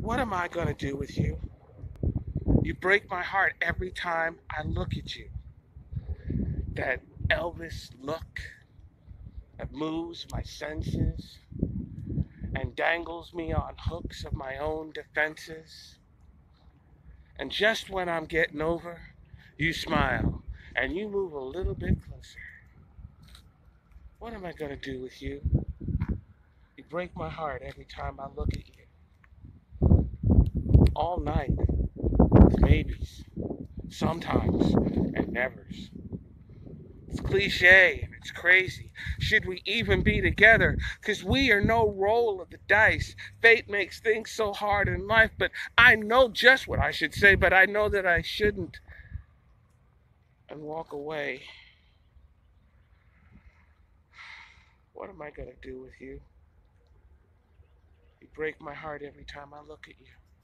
What am I going to do with you? You break my heart every time I look at you. That Elvis look that moves my senses and dangles me on hooks of my own defenses. And just when I'm getting over, you smile and you move a little bit closer. What am I going to do with you? You break my heart every time I look at you. All night, with maybes, sometimes, and nevers. It's cliche and it's crazy. Should we even be together? 'Cause we are no roll of the dice. Fate makes things so hard in life, but I know just what I should say, but I know that I shouldn't. And walk away. What am I going to do with you? You break my heart every time I look at you.